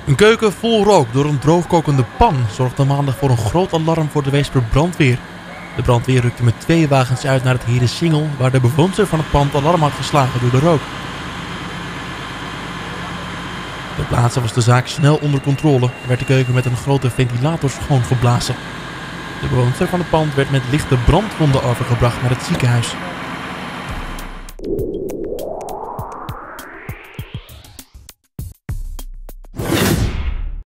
Een keuken vol rook door een droogkokende pan zorgde maandag voor een groot alarm voor de Weesper brandweer. De brandweer rukte met 2 wagens uit naar het Herensingel, waar de bewoonster van het pand alarm had geslagen door de rook. Ter plaatse was de zaak snel onder controle en werd de keuken met een grote ventilator schoongeblazen. De bewoonster van het pand werd met lichte brandwonden overgebracht naar het ziekenhuis.